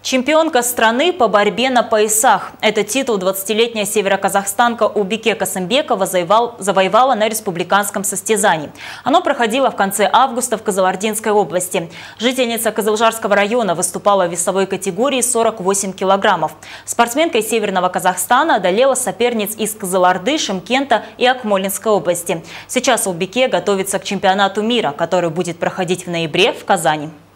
Чемпионка страны по борьбе на поясах. Этот титул 20-летняя североказахстанка Убике Касымбекова завоевала на республиканском состязании. Оно проходило в конце августа в Кызылординской области. Жительница Кызылжарского района выступала в весовой категории 48 килограммов. Спортсменка из Северного Казахстана одолела соперниц из Кызылорды, Шымкента и Акмолинской области. Сейчас Убике готовится к чемпионату мира, который будет проходить в ноябре в Казани.